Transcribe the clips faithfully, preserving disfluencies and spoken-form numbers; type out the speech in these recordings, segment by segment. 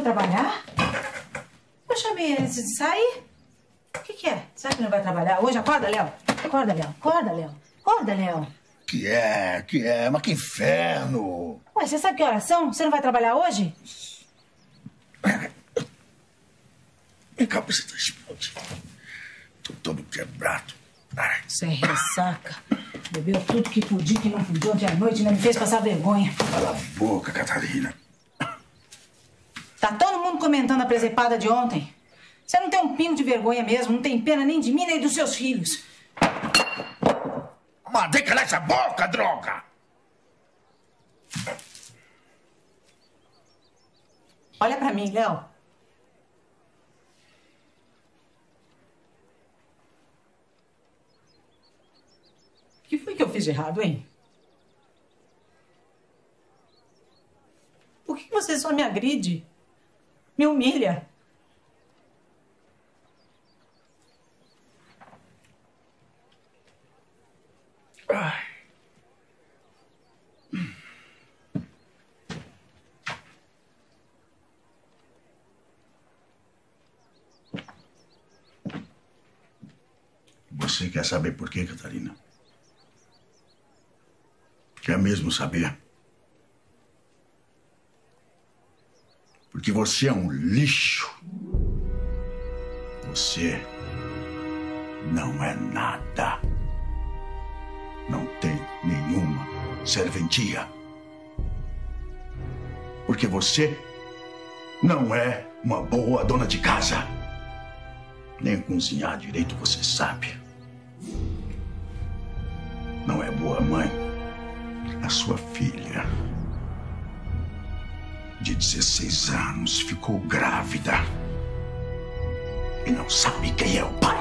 trabalhar? Eu chamei ele de sair. O que, que é? Será que não vai trabalhar hoje? Acorda, Léo. Acorda, Léo. Acorda, Léo. Acorda, Léo. Que é, que é, mas que inferno! Ué, você sabe que horas são? Você não vai trabalhar hoje? Minha cabeça tá explodindo. Tô todo quebrado. Ai. Você é ressaca. Bebeu tudo que podia, que não podia ontem à noite e ainda me fez passar vergonha. Cala a boca, Catarina. Tá todo mundo comentando a presepada de ontem. Você não tem um pingo de vergonha mesmo, não tem pena nem de mim nem dos seus filhos. Mas tem que calar essa boca, droga! Olha pra mim, Léo. O que foi que eu fiz de errado, hein? Por que você só me agride? Me humilha? Ai. Você quer saber por quê, Catarina? Quer mesmo saber? Porque você é um lixo. Você não é nada. Não tem nenhuma serventia. Porque você não é uma boa dona de casa. Nem cozinhar direito você sabe. Não é boa mãe. A sua filha, de dezesseis anos, ficou grávida e não sabe quem é o pai.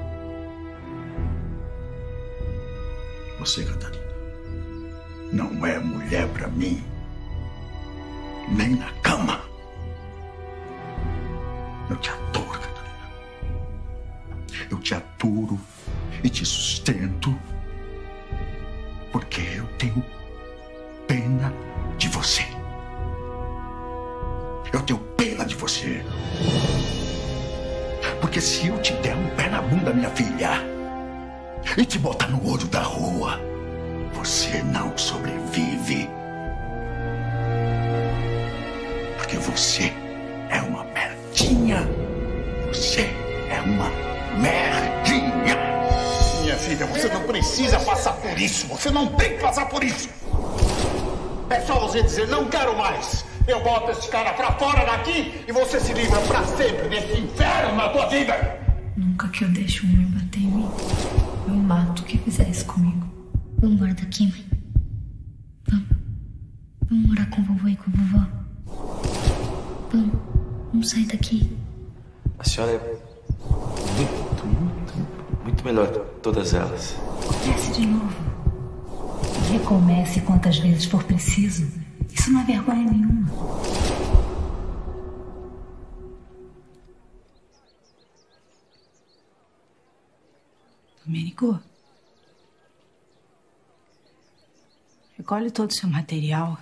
Você, Catarina, não é mulher pra mim, nem na cama. Eu te aturo, Catarina. Eu te aturo e te sustento porque eu tenho pena de você. Eu tenho pena de você. Porque se eu te der um pé na bunda, minha filha, e te botar no olho da rua, você não sobrevive. Porque você é uma merdinha. Você é uma merdinha. Minha filha, você não precisa passar por isso. Você não tem que passar por isso. É só você dizer, não quero mais. Eu boto esse cara pra fora daqui e você se livra pra sempre desse inferno na tua vida. Nunca que eu deixe um homem bater em mim, eu mato o que fizer isso comigo. Vamos embora daqui, mãe. Vamos. Vamos morar com o vovô e com a vovó. Vamos. Vamos sair daqui. A senhora é muito, muito, muito melhor que todas elas. Comece de novo. Recomece quantas vezes for preciso. Isso não é vergonha nenhuma. Domênico, recolhe todo o seu material.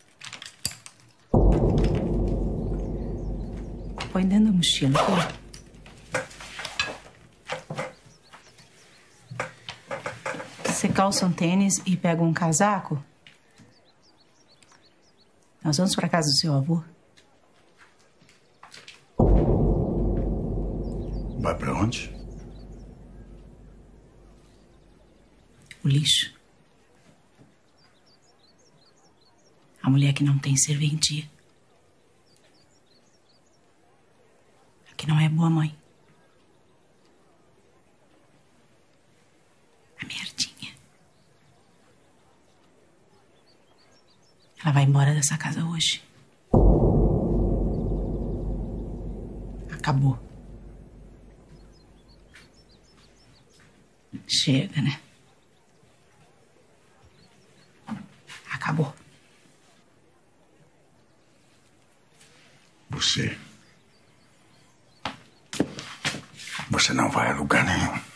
Põe dentro da mochila. Pô. Você calça um tênis e pega um casaco? Nós vamos para casa do seu avô. Vai para onde? O lixo. A mulher que não tem serventia. A que não é boa mãe. A merdinha. Ela vai embora dessa casa hoje. Acabou. Chega, né? Acabou. Você... Você não vai a lugar nenhum.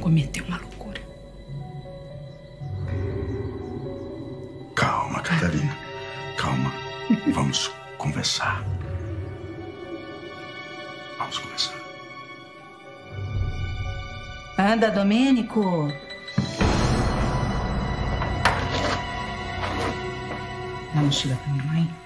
cometer uma loucura. Calma, Catarina. Calma. Vamos conversar. Vamos conversar. Anda, Domênico. Dá a mochila pra minha mãe.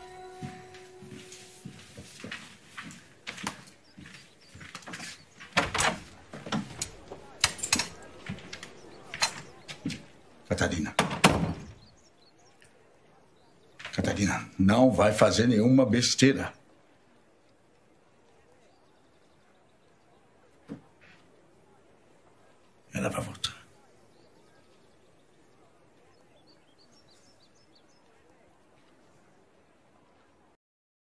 Catarina. Catarina, não vai fazer nenhuma besteira.